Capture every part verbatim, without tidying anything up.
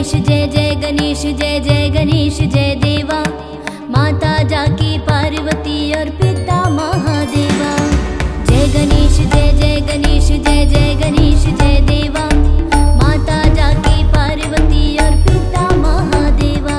गणेश जय जय गणेश जय जय गणेश जय देवा। माता जाकी पार्वती और पिता महादेवा। जय गणेश जय जय गणेश जय जय गणेश जय देवा। माता जाकी पार्वती और पिता महादेवा।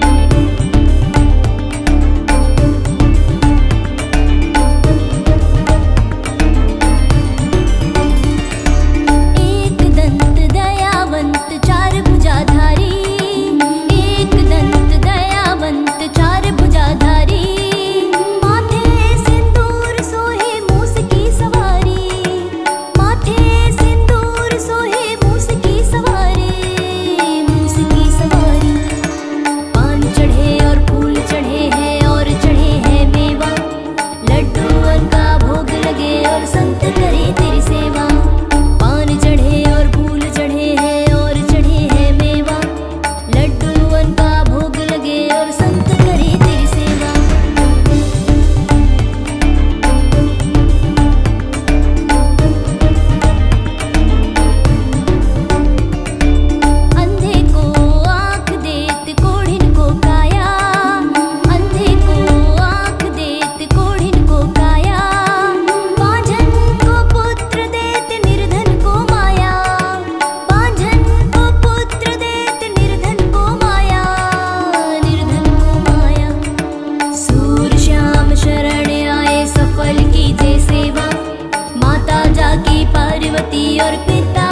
एक दंत दयावंत चार भुजाधारी। एक दंत दयावंत चार भुजाधारी। माथे सिंदूर सोहे मूस की सवारी। माथे सिंदूर सोहे मूस की सवारी। मूस की सवारी। पान चढ़े और फूल चढ़े हैं और चढ़े हैं मेवा। लड्डू का भोग लगे और संत करे तेरी सेवा। पान चढ़े और फूल चढ़े हैं और चढ़े हैं मेवा। लड्डू का भोग लगे और संत करे तेरी सेवा। अंधे को आँख देत कोढ़िन को काया। अंधे को आँख देत कोढ़िन को काया। पांझन को पुत्र देत निर्धन को माया। पांझन को पुत्र देत निर्धन को माया। निर्धन को माया। सूर श्याम शरण आए सफल कीजे सेवा। माता जाकी पार्वती और पिता